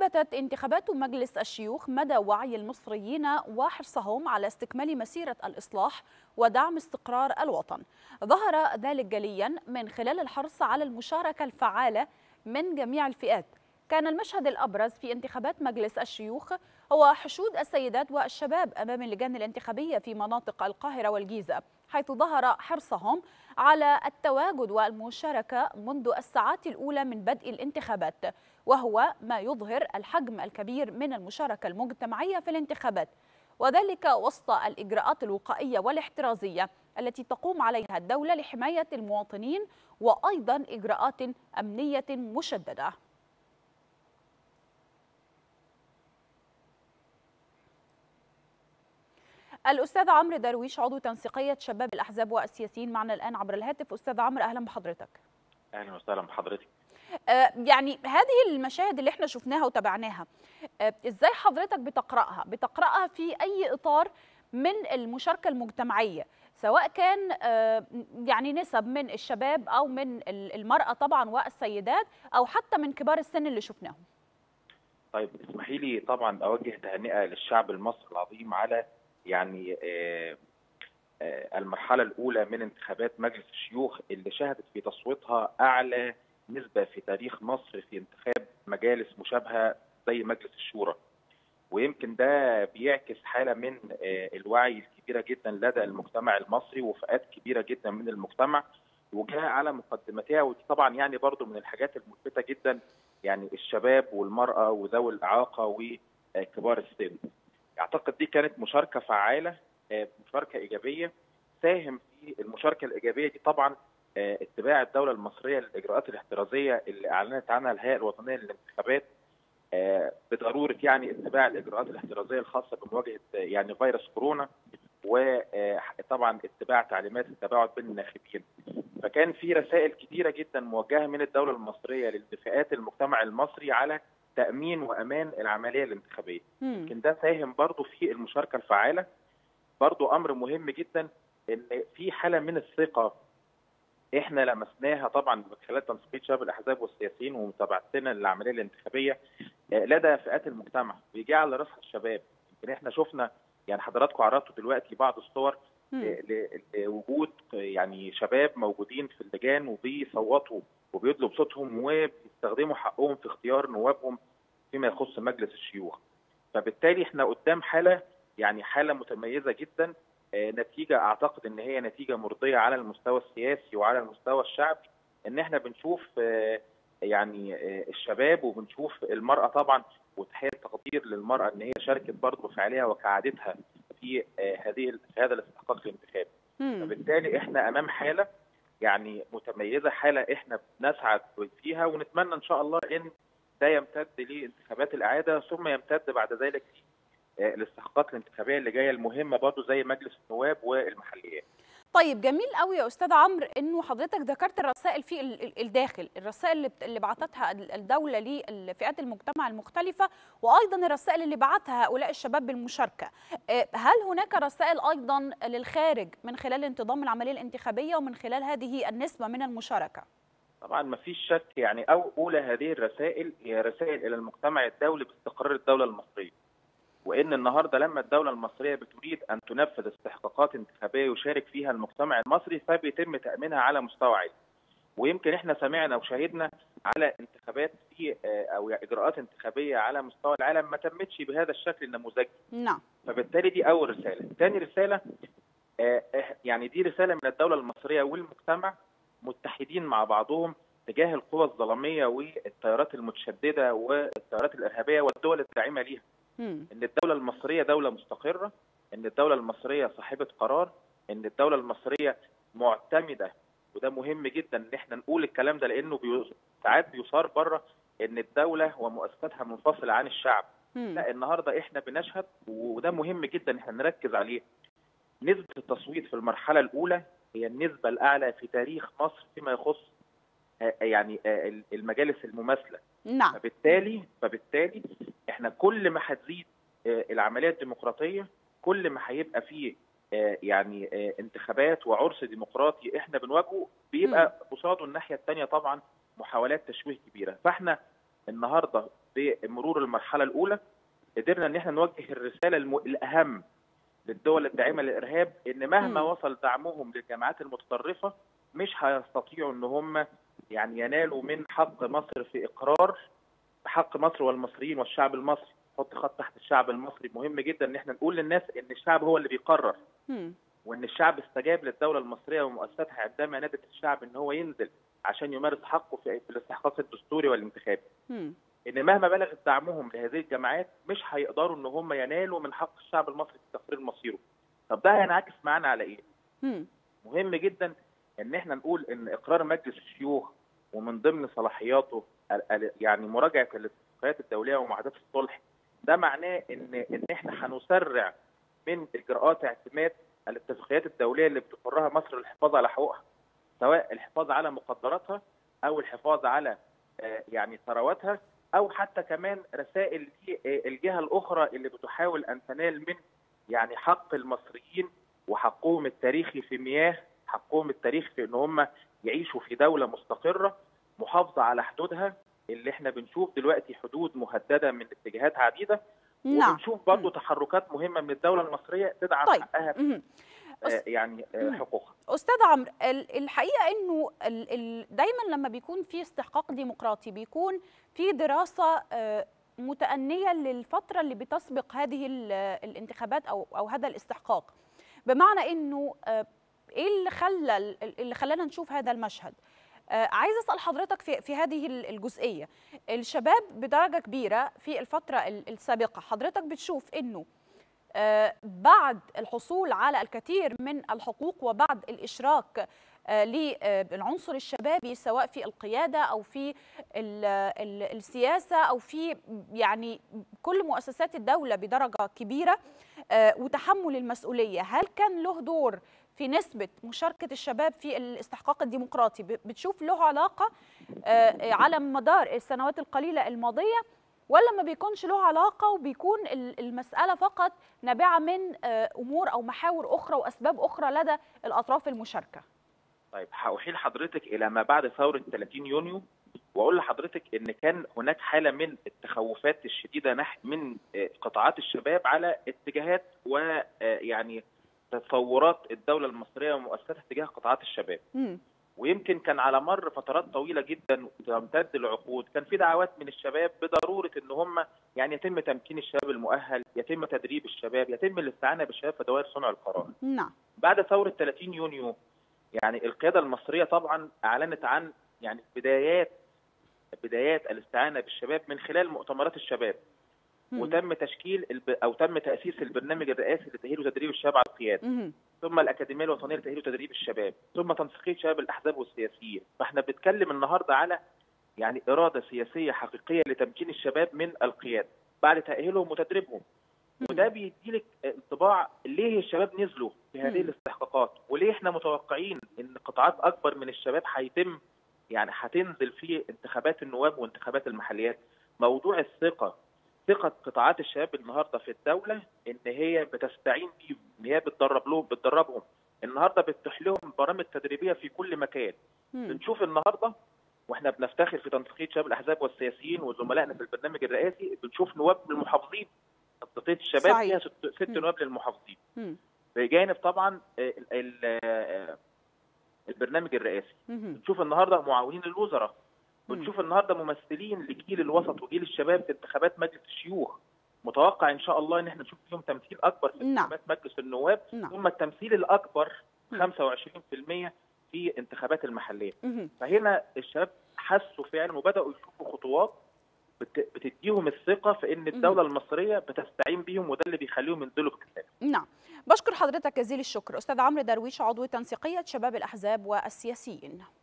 أثبتت انتخابات مجلس الشيوخ مدى وعي المصريين وحرصهم على استكمال مسيرة الإصلاح ودعم استقرار الوطن. ظهر ذلك جليا من خلال الحرص على المشاركة الفعالة من جميع الفئات. كان المشهد الأبرز في انتخابات مجلس الشيوخ هو حشود السيدات والشباب أمام اللجان الانتخابية في مناطق القاهرة والجيزة، حيث ظهر حرصهم على التواجد والمشاركة منذ الساعات الأولى من بدء الانتخابات، وهو ما يظهر الحجم الكبير من المشاركة المجتمعية في الانتخابات، وذلك وسط الإجراءات الوقائية والاحترازية التي تقوم عليها الدولة لحماية المواطنين، وأيضا إجراءات أمنية مشددة. الأستاذ عمرو درويش، عضو تنسيقية شباب الأحزاب والسياسيين، معنا الآن عبر الهاتف. أستاذ عمرو، أهلا بحضرتك. أهلا وسهلا بحضرتك. يعني هذه المشاهد اللي احنا شفناها وتابعناها، ازاي حضرتك بتقرأها في أي إطار من المشاركة المجتمعية، سواء كان يعني نسب من الشباب أو من المرأة طبعا والسيدات، أو حتى من كبار السن اللي شفناهم؟ طيب اسمحي لي طبعا أوجه تهنئة للشعب المصري العظيم على يعني المرحلة الأولى من انتخابات مجلس الشيوخ اللي شهدت في تصويتها أعلى نسبة في تاريخ مصر في انتخاب مجالس مشابهة زي مجلس الشورى. ويمكن ده بيعكس حالة من الوعي الكبيرة جدا لدى المجتمع المصري وفئات كبيرة جدا من المجتمع، وجاء على مقدمتها. ودي طبعا يعني برضو من الحاجات الملفتة جدا، يعني الشباب والمرأة وذوي الإعاقة وكبار السن. أعتقد دي كانت مشاركة فعالة، مشاركة إيجابية. ساهم في المشاركة الإيجابية دي طبعا اتباع الدولة المصرية للإجراءات الاحترازية اللي أعلنت عنها الهيئة الوطنية للانتخابات، بضرورة يعني اتباع الإجراءات الاحترازية الخاصة بمواجهة يعني فيروس كورونا، وطبعا اتباع تعليمات التباعد بين الناخبين. فكان في رسائل كثيرة جدا موجهة من الدولة المصرية لفئات المجتمع المصري على تأمين وأمان العملية الانتخابية. يمكن ده ساهم برضو في المشاركة الفعالة. برضو أمر مهم جدا إن في حالة من الثقة احنا لمسناها طبعا من خلال تنسيقيه شباب الاحزاب والسياسيين ومتابعتنا للعمليه الانتخابيه لدى فئات المجتمع، بيجي على راسها الشباب. يمكن احنا شفنا يعني حضراتكم عرضتوا دلوقتي بعض الصور لوجود يعني شباب موجودين في اللجان وبيصوتوا وبيدلوا بصوتهم وبيستخدموا حقهم في اختيار نوابهم فيما يخص مجلس الشيوخ. فبالتالي احنا قدام حاله يعني حاله متميزه جدا، نتيجه اعتقد ان هي نتيجه مرضيه على المستوى السياسي وعلى المستوى الشعبي، ان احنا بنشوف يعني الشباب وبنشوف المراه طبعا، وتحيه تقدير للمراه ان هي شاركت برضه بفعالها وكعادتها في هذا الاستحقاق الانتخابي. فبالتالي احنا امام حاله يعني متميزه، حاله احنا بنسعد فيها، ونتمنى ان شاء الله ان ده يمتد لانتخابات الاعاده، ثم يمتد بعد ذلك الاستحقاقات الانتخابيه اللي جايه المهمه برضه زي مجلس النواب والمحليات. طيب، جميل قوي يا استاذ عمرو انه حضرتك ذكرت الرسائل في الداخل، الرسائل اللي بعثتها الدوله لفئات المجتمع المختلفه، وايضا الرسائل اللي بعثها هؤلاء الشباب بالمشاركه. هل هناك رسائل ايضا للخارج من خلال انتظام العمليه الانتخابيه ومن خلال هذه النسبه من المشاركه؟ طبعا ما فيش شك، يعني اولى هذه الرسائل هي رسائل الى المجتمع الدولي باستقرار الدوله المصريه، وان النهارده لما الدوله المصريه بتريد ان تنفذ استحقاقات انتخابيه يشارك فيها المجتمع المصري فبيتم تامينها على مستوى عالي. ويمكن احنا سمعنا وشاهدنا على انتخابات في او اجراءات انتخابيه على مستوى العالم ما تمتش بهذا الشكل النموذجي. نعم. فبالتالي دي اول رساله. ثاني رساله يعني دي رساله من الدوله المصريه والمجتمع متحدين مع بعضهم تجاه القوى الظلاميه والتيارات المتشدده والتيارات الارهابيه والدول الداعمه ليها. ان الدوله المصريه دوله مستقره، ان الدوله المصريه صاحبه قرار، ان الدوله المصريه معتمده. وده مهم جدا ان احنا نقول الكلام ده، لانه ساعات بيصار بره ان الدوله ومؤسساتها منفصله عن الشعب. لا، النهارده احنا بنشهد، وده مهم جدا احنا نركز عليه، نسبه التصويت في المرحله الاولى هي النسبه الاعلى في تاريخ مصر فيما يخص يعني المجالس المماثله. نعم. فبالتالي احنا كل ما هتزيد العمليه الديمقراطيه، كل ما هيبقى فيه يعني انتخابات وعرس ديمقراطي احنا بنواجهه، بيبقى قصاده الناحيه الثانيه طبعا محاولات تشويه كبيره. فاحنا النهارده بمرور المرحله الاولى قدرنا ان احنا نوجه الرساله الاهم للدول الداعمه للارهاب، ان مهما وصل دعمهم للجماعات المتطرفه مش هيستطيعوا ان هم يعني ينالوا من حق مصر في اقرار حق مصر والمصريين والشعب المصري. حط خط تحت الشعب المصري. مهم جدا ان احنا نقول للناس ان الشعب هو اللي بيقرر، وان الشعب استجاب للدوله المصريه ومؤسساتها عندما نادت الشعب ان هو ينزل عشان يمارس حقه في الاستحقاق الدستوري والانتخابي. ان مهما بلغت دعمهم لهذه الجماعات مش هيقدروا ان هم ينالوا من حق الشعب المصري في تقرير مصيره. طب ده هينعكس معانا على ايه؟ مهم جدا ان احنا نقول ان اقرار مجلس الشيوخ ومن ضمن صلاحياته يعني مراجعه الاتفاقيات الدوليه ومعاهدات الصلح، ده معناه ان احنا هنسرع من اجراءات اعتماد الاتفاقيات الدوليه اللي بتقرها مصر للحفاظ على حقوقها، سواء الحفاظ على مقدراتها او الحفاظ على يعني ثرواتها، او حتى كمان رسائل للجهه الاخرى اللي بتحاول ان تنال من يعني حق المصريين وحقهم التاريخي في مياه، حقهم التاريخي في ان هم يعيشوا في دوله مستقره محافظه على حدودها، اللي احنا بنشوف دلوقتي حدود مهدده من اتجاهات عديده. وبنشوف برضه تحركات مهمه من الدوله المصريه تدعم حقها يعني حقوقها. استاذ عمرو، الحقيقه انه دايما لما بيكون في استحقاق ديمقراطي بيكون في دراسه متأنية للفتره اللي بتسبق هذه الانتخابات او هذا الاستحقاق، بمعنى انه ايه اللي خلانا نشوف هذا المشهد؟ عايز اسال حضرتك في هذه الجزئيه. الشباب بدرجه كبيره في الفتره السابقه حضرتك بتشوف انه بعد الحصول على الكثير من الحقوق وبعد الاشراك للعنصر الشبابي سواء في القياده او في السياسه او في يعني كل مؤسسات الدوله بدرجه كبيره وتحمل المسؤوليه، هل كان له دور في نسبة مشاركة الشباب في الاستحقاق الديمقراطي؟ بتشوف له علاقة على مدار السنوات القليلة الماضية، ولا ما بيكونش له علاقة وبيكون المسألة فقط نابعة من أمور أو محاور أخرى وأسباب أخرى لدى الأطراف المشاركة؟ طيب هأحيل حضرتك إلى ما بعد ثورة 30 يونيو وأقول لحضرتك إن كان هناك حالة من التخوفات الشديدة من قطاعات الشباب على اتجاهات ويعني تصورات الدولة المصرية ومؤسساتها تجاه قطاعات الشباب. ويمكن كان على مر فترات طويلة جدا تمتد العقود كان في دعوات من الشباب بضرورة ان هم يعني يتم تمكين الشباب المؤهل، يتم تدريب الشباب، يتم الاستعانة بالشباب في دوائر صنع القرار. نعم. بعد ثورة 30 يونيو يعني القيادة المصرية طبعا اعلنت عن يعني بدايات الاستعانة بالشباب من خلال مؤتمرات الشباب. وتم تشكيل او تم تاسيس البرنامج الرئاسي لتاهيل وتدريب الشباب على القياده، ثم الاكاديميه الوطنيه لتاهيل وتدريب الشباب، ثم تنسيقيه شباب الاحزاب والسياسيين. فاحنا بنتكلم النهارده على يعني اراده سياسيه حقيقيه لتمكين الشباب من القياده بعد تاهيلهم وتدريبهم. وده بيديلك انطباع ليه الشباب نزلوا في هذه الاستحقاقات، وليه احنا متوقعين ان قطاعات اكبر من الشباب هتنزل في انتخابات النواب وانتخابات المحليات. موضوع ثقه قطاعات الشباب النهارده في الدوله ان هي بتستعين بيهم، ان هي بتدربهم النهارده، بتتيح لهم برامج تدريبيه في كل مكان. بنشوف النهارده واحنا بنفتخر في تنسيقيه شباب الاحزاب والسياسيين وزملائنا في البرنامج الرئاسي، بنشوف نواب للمحافظين، تنسيقيه الشباب فيها 6 نواب للمحافظين. بجانب طبعا البرنامج الرئاسي. بنشوف النهارده معاونين للوزراء، بنشوف النهارده ممثلين لجيل الوسط وجيل الشباب في انتخابات مجلس الشيوخ. متوقع ان شاء الله ان احنا نشوف فيهم تمثيل اكبر في انتخابات مجلس النواب، ثم التمثيل الاكبر 25% في انتخابات المحليه. فهنا الشباب حسوا فعلا وبداوا يشوفوا خطوات بتديهم الثقه في ان الدوله المصريه بتستعين بيهم، وده اللي بيخليهم ينزلوا بكثافه. نعم. بشكر حضرتك جزيل الشكر استاذ عمرو درويش، عضو تنسيقيه شباب الاحزاب والسياسيين.